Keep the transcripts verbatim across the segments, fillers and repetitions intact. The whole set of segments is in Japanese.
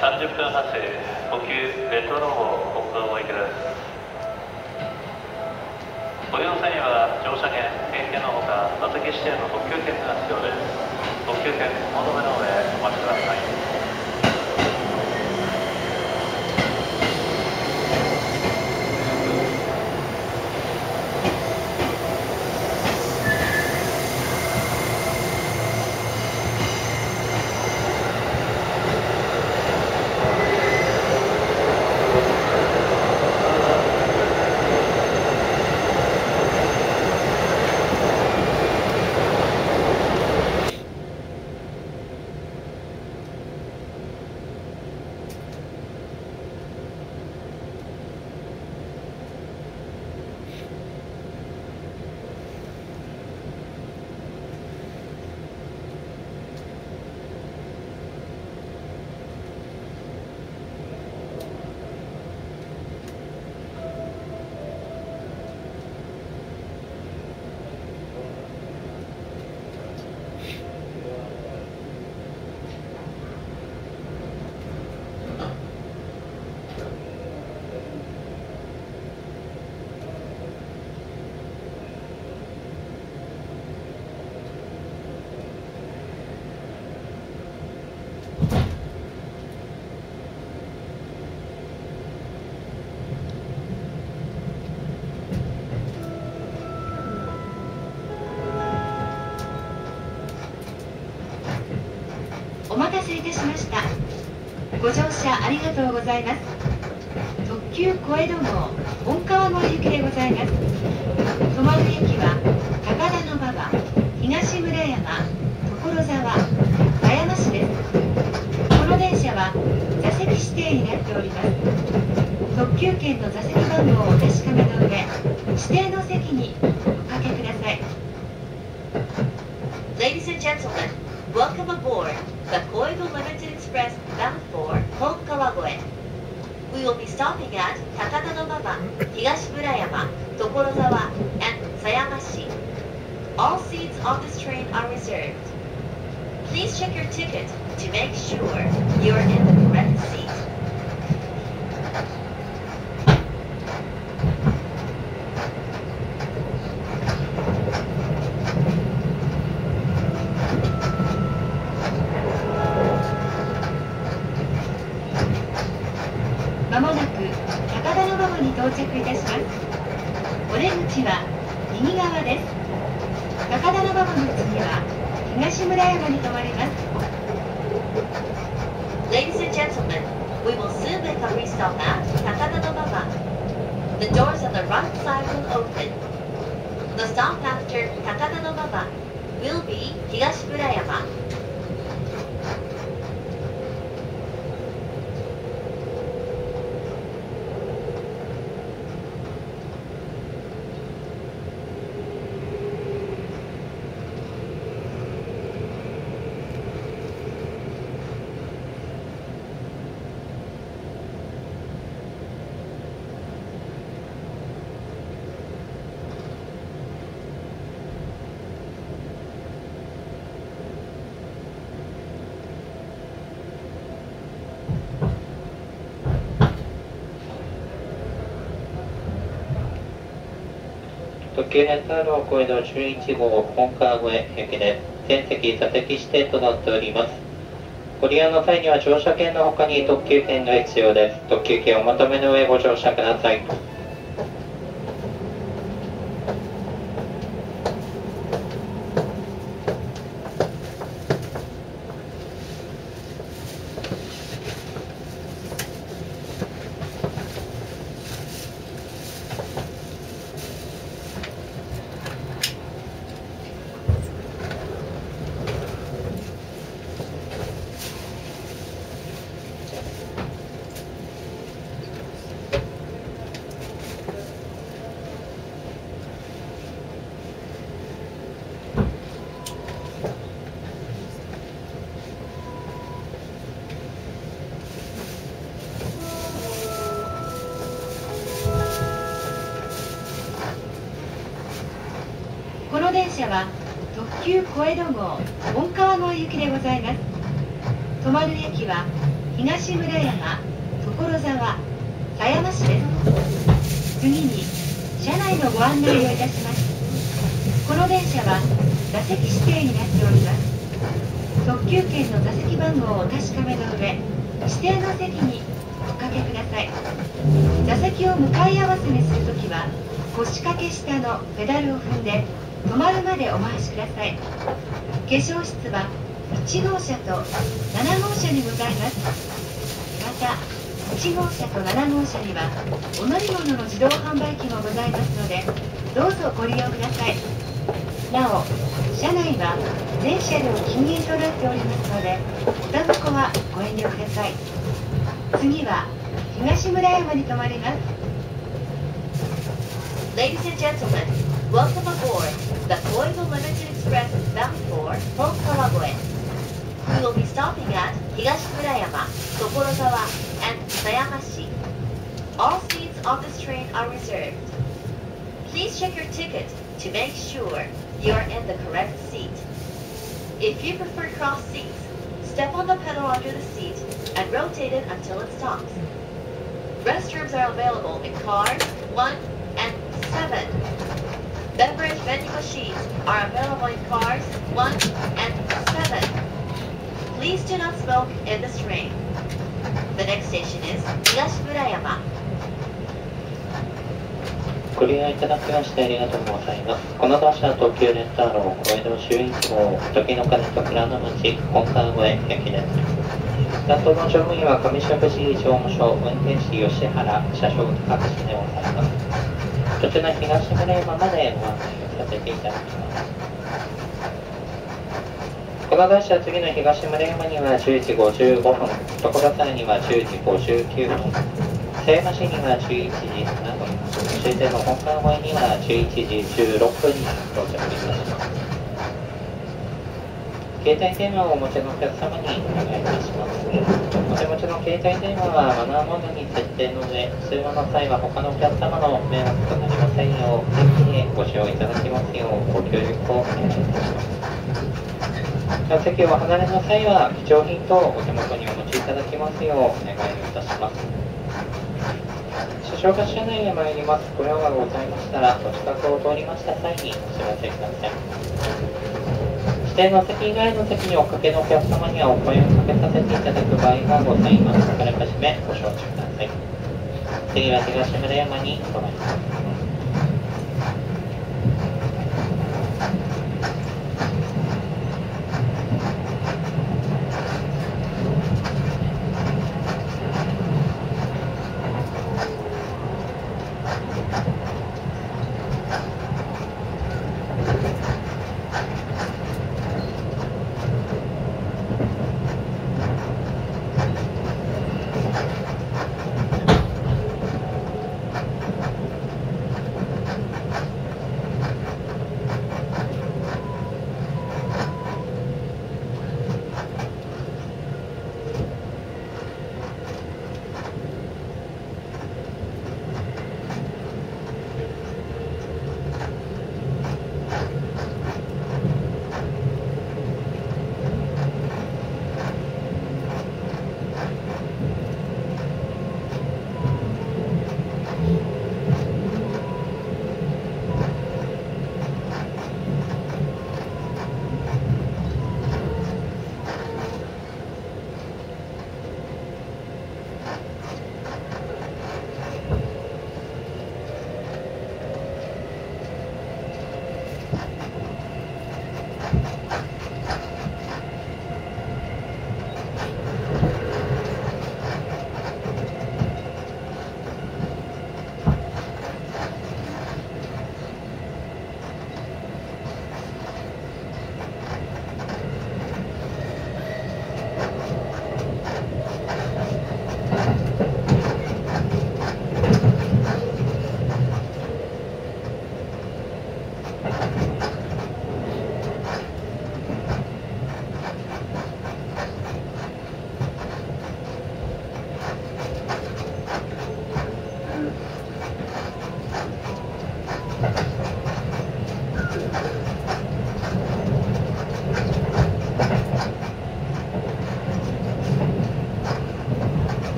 さんじゅっぷん発生特急レトロ号本川駅です。ご利用際には乗車券、定期券のほか座席指定の特急券が必要です。特急券お求めの上お待ちください。 お待たせいたしました。ご乗車ありがとうございます。特急小江戸号本川越行きでございます。止まる駅は高田馬場、東村山、所沢、狭山市です。この電車は座席指定になっております。特急券の座席番号をお確かめの上、指定の席におかけください。Ladies and gentlemen, welcome aboard the Koido Limited Express bound for Honkawa-goe. We will be stopping at Takada-no-Mama, Higashi-Murayama, Tokorozawa, and Sayamashi. All seats on this train are reserved. Please check your ticket to make sure you are in the correct seat. まもなく高田馬場に到着いたします。お出口は右側です。高田馬場の次は東村山に停まります。Ladies and gentlemen, we will soon make a restop at Takada-no-Mama. The doors on the right side will open. The stop after Takada-no-Mama will be Higashi-Murayama. 特急レトロ小江戸じゅういち号本川越駅で全席座席指定となっております。ご利用の際には乗車券の他に特急券が必要です。特急券をお求めの上ご乗車ください。 この電車は特急小江戸号本川越行きでございます。止まる駅は東村山、所沢、狭山市です。次に車内のご案内をいたします。この電車は座席指定になっております。特急券の座席番号をお確かめの上、指定の席におかけください。座席を向かい合わせにするときは腰掛け下のペダルを踏んで止まるまでお回しください。化粧室はいち号車となな号車にございます。またいち号車となな号車にはお乗り物の自動販売機もございますので、どうぞご利用ください。なお車内は全車両禁煙となっておりますので、おタバコはご遠慮ください。次は東村山に停まります。 Ladies and gentlemen, welcome aboard the Koido Limited Express bound for Honkawagoe. We will be stopping at Higashimurayama, Tokorozawa, and Sayamashi. All seats of this train are reserved. Please check your ticket to make sure you are in the correct seat. If you prefer cross seats, step on the pedal under the seat and rotate it until it stops. Restrooms are available in cars one and seven. Beverage vending machines are available in cars one and seven. Please do not smoke in this train. The next station is Higashimurayama. ご利用いただきましてありがとうございます。この電車は東急レンターロー小江戸周一号時の鐘と蔵の町本川越駅です。担当の乗務員は上石市乗務所運転士吉原車掌高橋でございます。途中の東村山までご案内をさせていただきます。この電車は次の東村山にはじゅうじごじゅうごふん、所沢にはじゅうじごじゅうきゅうふん、狭山市にはじゅういちじななふん、終点の本川越にはじゅういちじじゅうろっぷんに到着いたします。携帯電話をお持ちのお客様にお願いいたします。お手持ちの携帯電話はマナーモードに設定の上、通話の際は他のお客様の迷惑となりませんよう、ぜひご使用いただきますようご協力をお願いいたします。席を離れの際は貴重品等お手元にお持ちいただきますようお願いをいたします。車掌が車内へ参ります。ご用がございましたら、お近くを通りました際にお知らせください。指定の席以外の席におかけのお客様にはお声をかけさせていただく場合がございます。あらかじめご承知ください。次は東村山に停まります。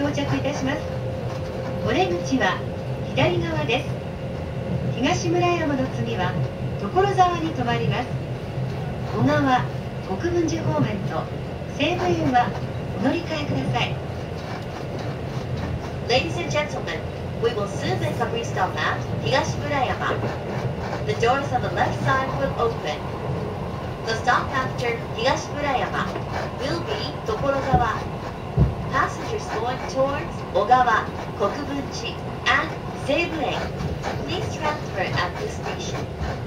到着いたします。お出口は左側です。東村山の次は所沢に停まります。小川、国分寺方面と西武園はお乗り換えください。 Ladies and gentlemen, we will soon make a restop at Higashimurayama. The doors on the left side will open. The stop after Higashimurayama will be Tokorozawa. Passengers going towards Ogawa, Kokubunji, and Seibu-en, please transfer at this station.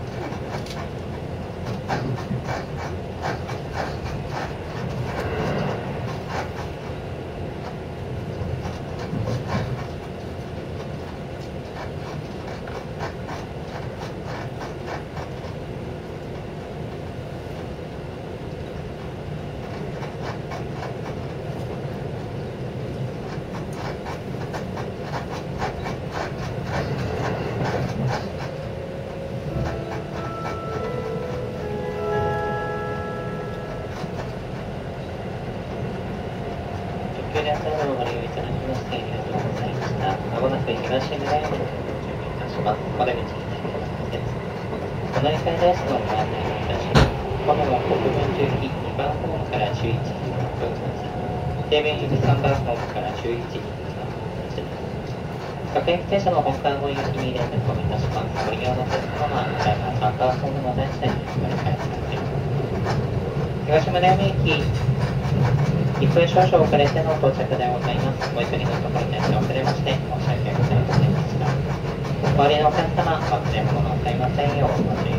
特急電車をご利用いただきましてありがとうございました。まもなく東村山に到着いたします。お出口左側です。お乗り換えですとご案内をいたします。この国分寺行きにばんホームからじゅういちじごふん発、西武行きさんばんホームからじゅういちじさんぷん発です。各駅停車の本館ご行きに連絡をいたします。ご利用のお客様はダイヤさんパーセントの電車にお乗り換えください。東村山駅いっぷん少々遅れての到着でございます。お急ぎのところで遅れまして申し訳ございませんでした。お帰りのお客様、忘れ物のありませんようお待ち